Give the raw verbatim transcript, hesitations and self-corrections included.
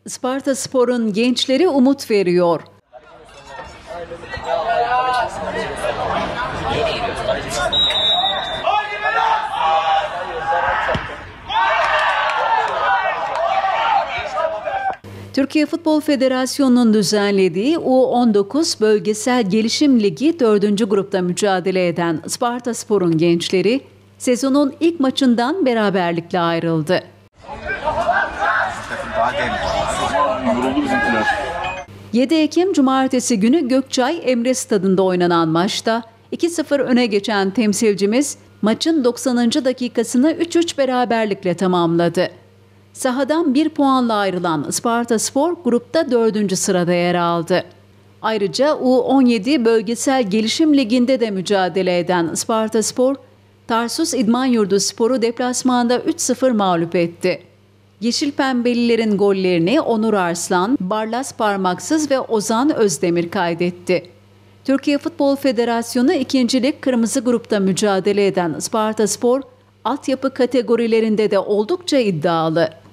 Ispartaspor'un gençleri umut veriyor. Türkiye Futbol Federasyonu'nun düzenlediği U on dokuz Bölgesel Gelişim Ligi dördüncü grupta mücadele eden Ispartaspor'un gençleri sezonun ilk maçından beraberlikle ayrıldı. yedi Ekim Cumartesi günü Gökçay Emre Stadı'nda oynanan maçta iki sıfır öne geçen temsilcimiz maçın doksanıncı dakikasını üç üç beraberlikle tamamladı. Sahadan bir puanla ayrılan Ispartaspor grupta dördüncü sırada yer aldı. Ayrıca U on yedi Bölgesel Gelişim Ligi'nde de mücadele eden Ispartaspor, Tarsus İdman Yurduspor'u deplasmanda üç sıfır mağlup etti. Yeşil Pembelilerin gollerini Onur Arslan, Barlas Parmaksız ve Ozan Özdemir kaydetti. Türkiye Futbol Federasyonu ikinci Lig Kırmızı Grup'ta mücadele eden Ispartaspor, altyapı kategorilerinde de oldukça iddialı.